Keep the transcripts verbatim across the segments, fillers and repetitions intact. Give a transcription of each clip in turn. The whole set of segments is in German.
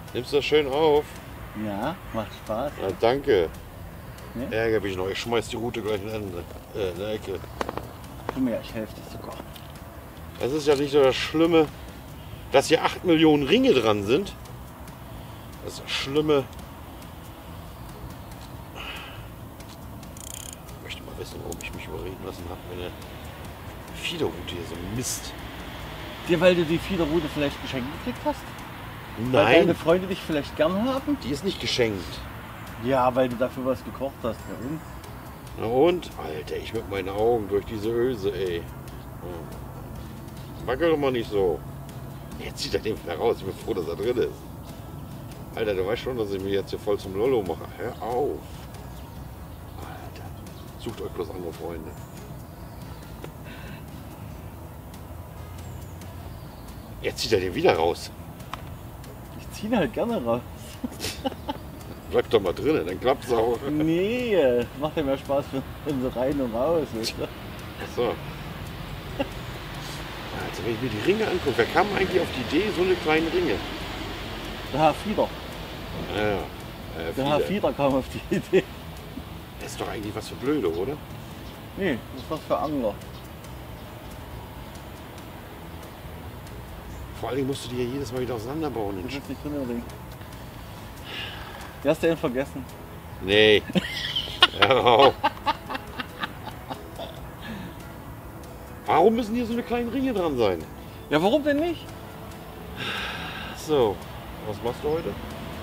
Nimmst du das schön auf? Ja, macht Spaß. Ja, danke. Ne? Ärger mich noch. Ich schmeiß die Route gleich in Ende. Äh, in der Ecke. Guck mal, ich helfe dir sogar. Es ist ja nicht so das Schlimme, dass hier acht Millionen Ringe dran sind. Das Schlimme. Ich möchte mal wissen, warum ich mich überreden lassen habe, meine Fiederroute hier so Mist. Dir, weil du die Fiederroute vielleicht geschenkt gekriegt hast? Weil Nein, deine Freunde dich vielleicht gern haben? die ist nicht geschenkt. Ja, weil du dafür was gekocht hast. Ja, und? Na und? Alter, ich mit meinen Augen durch diese Öse, ey. Wackel doch mal nicht so. Jetzt zieht er den wieder raus. Ich bin froh, dass er drin ist. Alter, du weißt schon, dass ich mich jetzt hier voll zum Lollo mache. Hör auf. Alter, sucht euch bloß andere Freunde. Jetzt zieht er den wieder raus. Ich zieh ihn halt gerne raus. Bleib doch mal drinnen, dann klappt's auch. Nee, macht ja mehr Spaß, wenn sie rein und raus. Weißt du? Achso. Also wenn ich mir die Ringe angucke, wer kam eigentlich auf die Idee, so eine kleine Ringe? Der Herr Fieder. Ja, ja. Äh, Der Herr Fieder kam auf die Idee. Das ist doch eigentlich was für Blöde, oder? Nee, das ist was für Angler. Vor allem musst du die ja jedes Mal wieder auseinanderbauen. Du bist nicht drin im Ring. Wie hast du den vergessen? Nee. Hör auf. Warum müssen hier so eine kleinen Ringe dran sein? Ja, warum denn nicht? So, was machst du heute?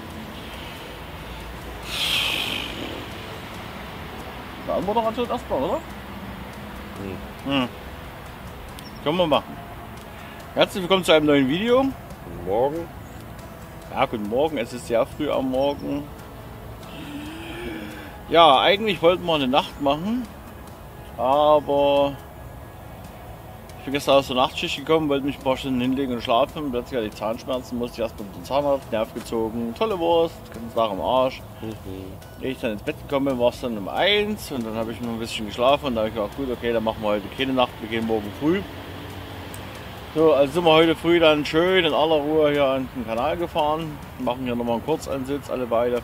Eine Anmoderation erstmal, oder? Hm. Hm. Können wir machen. Herzlich willkommen zu einem neuen Video. Guten Morgen. Ja, guten Morgen. Es ist sehr früh am Morgen. Ja, eigentlich wollten wir eine Nacht machen, aber ich bin gestern aus der Nachtschicht gekommen, wollte mich ein paar Stunden hinlegen und schlafen. Plötzlich hatte ich Zahnschmerzen, musste ich erstmal mit dem Zahnarzt, Nerv gezogen, tolle Wurst, ganz Tag am Arsch. Mhm. Ehe ich dann ins Bett gekommen bin, war es dann um eins und dann habe ich noch ein bisschen geschlafen und da habe ich gedacht, gut, okay, dann machen wir heute keine Nacht, wir gehen morgen früh. So, also sind wir heute früh dann schön in aller Ruhe hier an den Kanal gefahren, machen hier nochmal einen Kurzansitz, alle beide.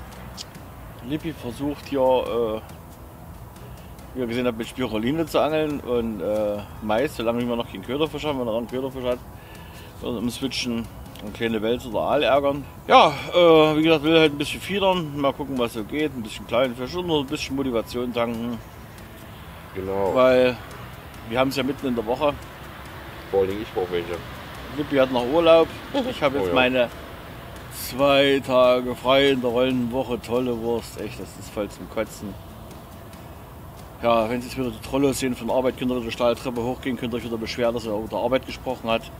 Lippi versucht hier, äh, wie ihr gesehen habt, mit Spiruline zu angeln und äh, Mais, solange wir noch keinen Köderfisch haben, wenn er einen Köderfisch hat, also im Switchen eine kleine Wels oder Aal ärgern. Ja, äh, wie gesagt, will halt ein bisschen fiedern, mal gucken, was so geht, ein bisschen kleinen Fisch und noch ein bisschen Motivation tanken. Genau. Weil wir haben es ja mitten in der Woche. Vor allem ich brauche welche. Lippi hat noch Urlaub. Ich habe jetzt Oh ja. meine zwei Tage frei in der rollenden Woche. Tolle Wurst, echt, das ist voll zum Kotzen. Ja, wenn Sie jetzt wieder die Trollos sehen von Arbeit, könnt ihr die Stahltreppe hochgehen, könnt ihr euch wieder beschweren, dass er über der Arbeit gesprochen hat.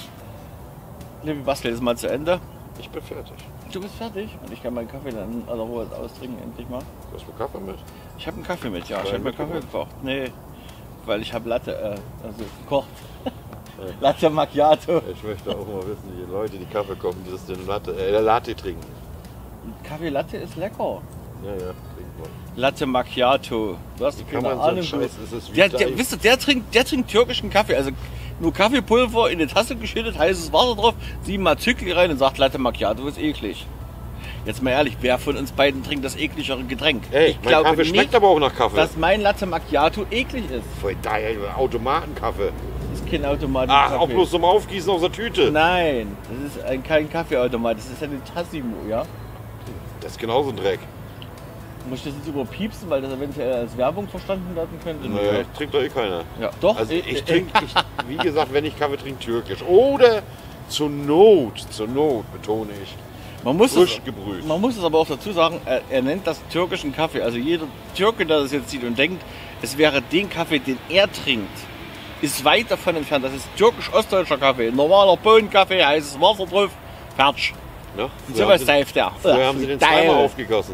Lippi bastelt ist mal zu Ende. Ich bin fertig. Du bist fertig und ich kann meinen Kaffee dann in aller Ruhe austrinken, endlich mal. Du hast mir Kaffee mit? Ich habe einen Kaffee mit, ja. Ich Nein, habe mir Kaffee mitgebracht. gekocht. Nee, weil ich habe Latte, äh, also gekocht. Latte Macchiato. Ich möchte auch mal wissen, die Leute, die Kaffee kochen, die das den Latte, äh, Latte trinken. Kaffee Latte ist lecker. Ja, ja, trinken wir. Latte Macchiato. Du hast Wie keine kann man so einen Ahnung. Scheiß, es ist wie der, der, Stein. wisst ihr, der trinkt, der trinkt türkischen Kaffee. Also nur Kaffeepulver in eine Tasse geschüttet, heißes Wasser drauf, siebenmal Zykli rein und sagt Latte Macchiato ist eklig. Jetzt mal ehrlich, wer von uns beiden trinkt das ekligere Getränk? Ey, ich mein glaube Kaffee nicht, schmeckt aber auch nach Kaffee. dass mein Latte Macchiato eklig ist. Voll daher Automatenkaffee. Das ist kein Automat. Ach, auch bloß zum Aufgießen aus der Tüte. Nein, das ist ein, kein Kaffeeautomat, das ist eine Tassimo, ja? Das ist genauso ein Dreck. Muss ich das jetzt überpiepsen, weil das eventuell als Werbung verstanden werden könnte? Naja, trinkt doch eh keiner. Ja, doch. Also äh, ich äh, trinke, ich, wie gesagt, wenn ich Kaffee trinke, türkisch. Oder zur Not, zur Not betone ich, Man muss, frisch es, gebrüht. man muss es aber auch dazu sagen, er, er nennt das türkischen Kaffee. Also jeder Türke, der das jetzt sieht und denkt, es wäre den Kaffee, den er trinkt, ist weit davon entfernt. Das ist türkisch-ostdeutscher Kaffee. Normaler Bohnenkaffee, heißes Wasser drauf, fertig. Ja, Und früher sowas haben sie, reift der. früher haben sie den Geil. zweimal aufgegossen.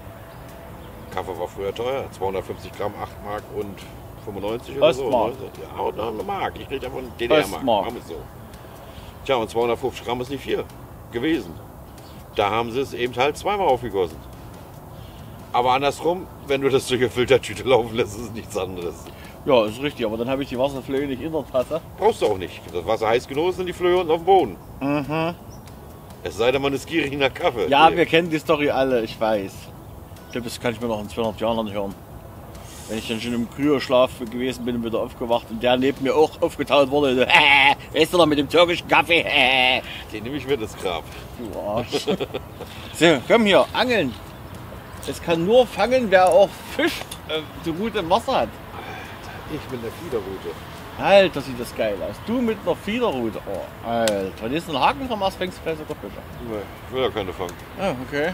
Kaffee war früher teuer, zweihundertfünfzig Gramm, acht Mark und fünfundneunzig oder Ostmark. so. Ja, und eine Mark, ich rede ja von D D R-Mark. Ostmark. Machen wir es so. Tja, und zweihundertfünfzig Gramm ist nicht viel gewesen. Da haben sie es eben halt zweimal aufgegossen. Aber andersrum, wenn du das durch eine Filtertüte laufen lässt, ist es nichts anderes. Ja, ist richtig, aber dann habe ich die Wasserflöhe nicht in der Tasse. Brauchst du auch nicht. Das Wasser heiß genug ist, sind die Flöhe unten auf dem Boden. Mhm. Es sei denn, man ist gierig nach Kaffee. Ja, Nee. wir kennen die Story alle, ich weiß. Ich glaube, das kann ich mir noch in zweihundert Jahren nicht hören. Wenn ich dann schon im Kryoschlaf gewesen bin und wieder aufgewacht und der neben mir auch aufgetaut wurde. So, äh, weißt du noch mit dem türkischen Kaffee? Äh. Den nehme ich mir das Grab. Du Arsch. So, komm hier, angeln. Es kann nur fangen, wer auch Fisch äh, so gut im Wasser hat. Ich bin der Fiederrute. Alter, sieht das geil aus. Du mit einer Fiederrute. Oh, Alter. Wenn du jetzt einen Haken dran machst, fängst du vielleicht sogar Fische. Nee, ich will ja keine fangen. Ah, okay.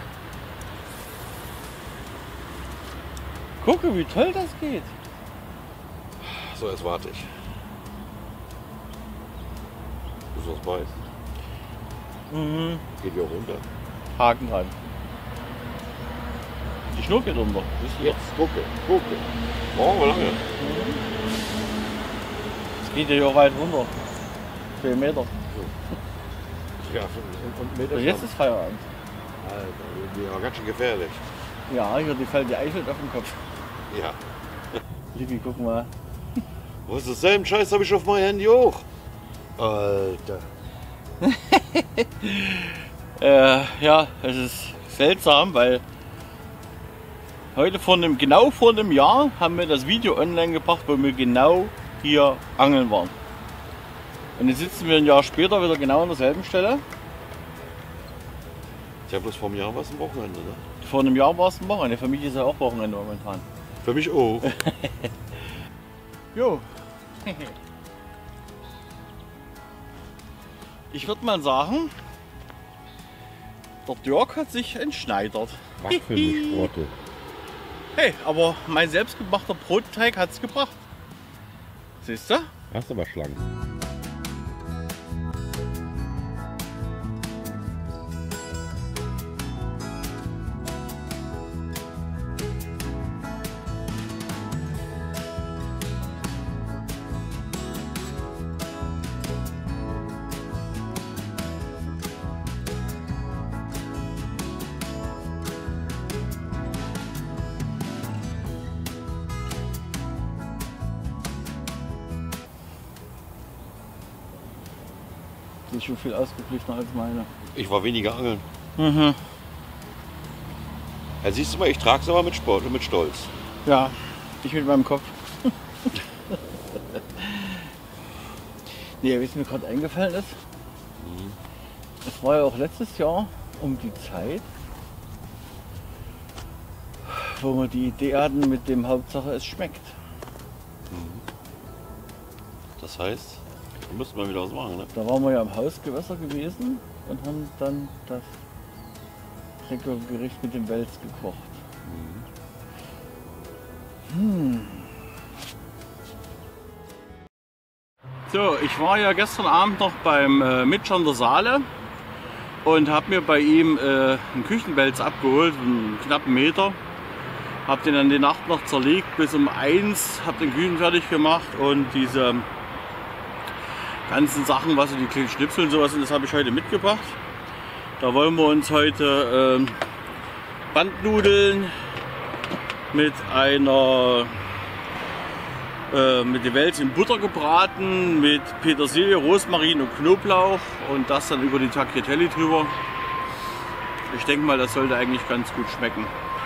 Gucke, wie toll das geht. So, jetzt warte ich. Bis was beißt. Mhm. Geht ja runter. Haken dran. Die Schnur geht runter. Siehst du doch. Jetzt gucke, gucke. Brauchen wir lange. Es geht ja hier auch weit runter. Zwei Meter. Ja, und, und Meter Und jetzt ist Feierabend. Alter, die war ganz schön gefährlich. Ja, hier die fällt die Eichel auf den Kopf. Ja. Libi, guck mal. Was ist dasselbe Scheiß habe ich auf mein Handy auch. Alter. Äh, ja, es ist seltsam, weil heute vor einem, genau vor einem Jahr haben wir das Video online gebracht, wo wir genau hier angeln waren. Und jetzt sitzen wir ein Jahr später wieder genau an derselben Stelle. Ich habe bloß vor einem Jahr was am Wochenende, ne? Vor einem Jahr war es ein Wochenende. Für mich ist ja auch Wochenende momentan. Für mich auch. Jo. Ich würde mal sagen, der Dirk hat sich entschneidert. Was für eine Sprotte. Hey, aber mein selbstgemachter Brotteig hat es gebracht. Siehst du? Hast du aber schlank. Die ist schon viel ausgeglichener als meine. Ich war weniger angeln. Mhm. Ja, siehst du mal, ich trage es aber mit Sport und mit Stolz. Ja, ich mit meinem Kopf. Nee, wie es mir gerade eingefallen ist, es war ja auch letztes Jahr um die Zeit, wo wir die Idee hatten mit dem Hauptsache es schmeckt. Das heißt, da müssten wir wieder was machen, ne? Da waren wir ja im Hausgewässer gewesen und haben dann das leckere Gericht mit dem Wels gekocht. Hm. So, ich war ja gestern Abend noch beim äh, Mitscher in der Saale und habe mir bei ihm äh, einen Küchenwels abgeholt, einen knappen Meter. Habe den dann die Nacht noch zerlegt bis um eins, habe den Küchen fertig gemacht und diese ganzen Sachen, was so die kleinen Schnipsel und sowas sind, das habe ich heute mitgebracht. Da wollen wir uns heute äh, Bandnudeln mit einer äh, mit dem Wels in Butter gebraten, mit Petersilie, Rosmarin und Knoblauch und das dann über die Tagliatelle drüber. Ich denke mal, das sollte eigentlich ganz gut schmecken.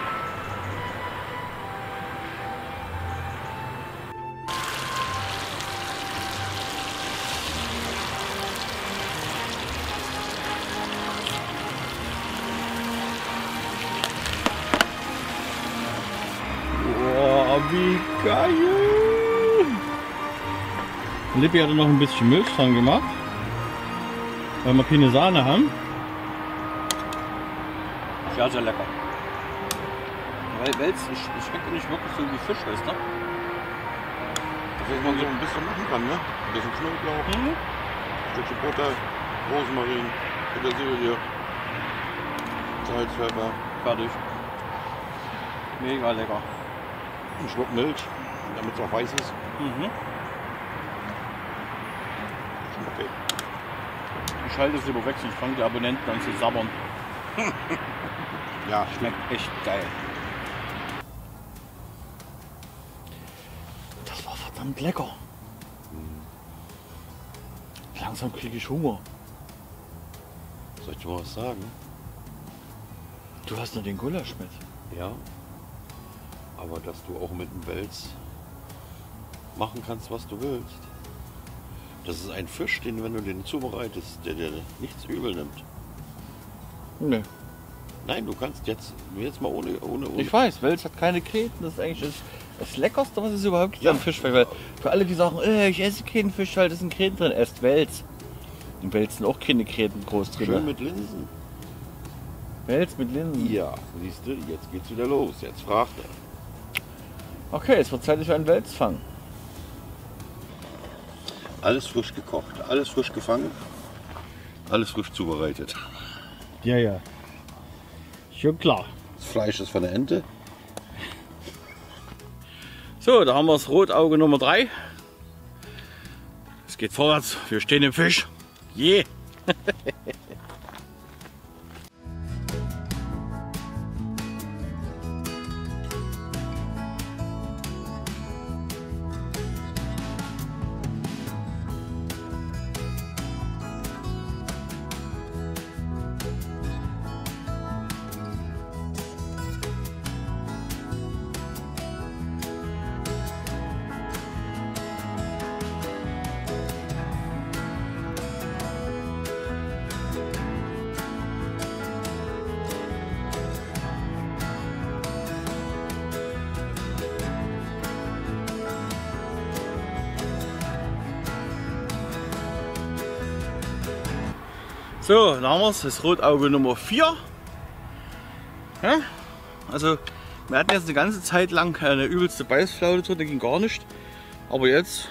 Wie geil! Lippi hat noch ein bisschen Milch dran gemacht, weil wir keine Sahne haben. Sehr, sehr lecker. Weil Wels schmeckt nicht wirklich so wie Fisch, weißt du? Dass man so ein bisschen machen kann, ne? Ein bisschen Knoblauch, Mhm. ein Stückchen Butter, Rosmarin, Petersilie, Salz, Pfeffer, Fertig. Mega lecker. ein Schluck Milch, damit es auch weiß ist. Mhm. Okay. Ich schalte es lieber weg, sonst fangen die Abonnenten an zu sabbern. Ja, Schmeckt echt geil. Das war verdammt lecker. Langsam kriege ich Hunger. Soll ich dir mal was sagen? Du hast nur den Gulasch mit. Ja. Aber dass du auch mit dem Wels machen kannst, was du willst. Das ist ein Fisch, den, wenn du den zubereitest, der dir nichts übel nimmt. Nee. Nein, du kannst jetzt, jetzt mal ohne, ohne, ohne. Ich weiß, Wels hat keine Kreten. Das ist eigentlich das, das Leckerste, was es überhaupt gibt Ja. am Fisch. Weil für alle, die sagen, äh, ich esse keinen Fisch, weil da sind Kreten drin, esst Wels. Im Wels sind auch keine Kreten groß drin. Schön mit Linsen. Wels mit Linsen. Ja, siehst du, jetzt geht's wieder los. Jetzt fragt er. Okay, es wird Zeit für einen Welsfang. Alles frisch gekocht, alles frisch gefangen, alles frisch zubereitet. Ja, ja. Schon klar. Das Fleisch ist von der Ente. So, da haben wir das Rotauge Nummer drei. Es geht vorwärts, wir stehen im Fisch. Je! Yeah. So, dann haben wir es, das Rotauge Nummer vier. Ja, also wir hatten jetzt eine ganze Zeit lang eine übelste Beißflaute drin, da ging gar nicht. Aber jetzt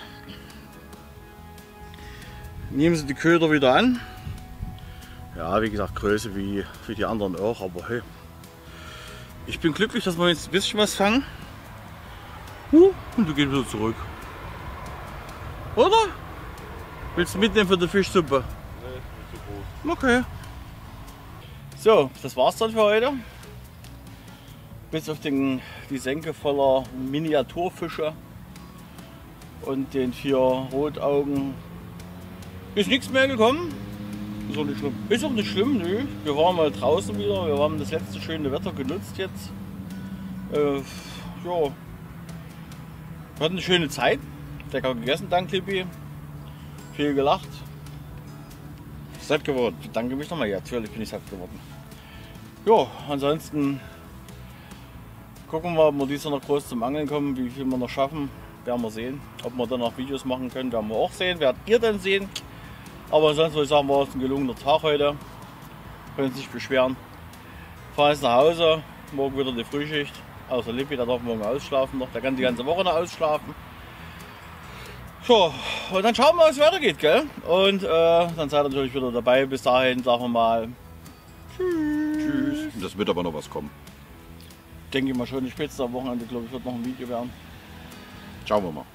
nehmen sie die Köder wieder an. Ja, wie gesagt, Größe wie, wie die anderen auch, aber hey. Ich bin glücklich, dass wir jetzt ein bisschen was fangen. Uh, und du gehst wieder zurück. Oder? Willst du mitnehmen für die Fischsuppe? Okay. So, das war's dann für heute. Bis auf den, die Senke voller Miniaturfische und den vier Rotaugen ist nichts mehr gekommen. Ist auch nicht schlimm. Ist auch nicht schlimm, nö. Wir waren mal draußen wieder. Wir haben das letzte schöne Wetter genutzt jetzt. Äh, ja. Wir hatten eine schöne Zeit. Lecker gegessen, dank Lippi. Viel gelacht. Satt geworden. Ich bedanke mich nochmal. Ja, natürlich bin ich satt geworden. Ja, ansonsten gucken wir, ob wir dieses Jahr noch groß zum Angeln kommen, wie viel wir noch schaffen. Werden wir sehen. Ob wir dann noch Videos machen können, werden wir auch sehen. Werdet ihr dann sehen. Aber ansonsten würde ich sagen, war es ein gelungener Tag heute. Können sich nicht beschweren. Fahren jetzt nach Hause. Morgen wieder die Frühschicht. Außer Lippi, der darf morgen ausschlafen noch. Der kann die ganze Woche noch ausschlafen. So, und dann schauen wir, wie es weitergeht, gell? Und äh, dann seid ihr natürlich wieder dabei. Bis dahin sagen wir mal Tschüss. Tschüss. Das wird aber noch was kommen. Denke ich mal schon, die Spitze am Wochenende, glaube ich, wird noch ein Video werden. Schauen wir mal.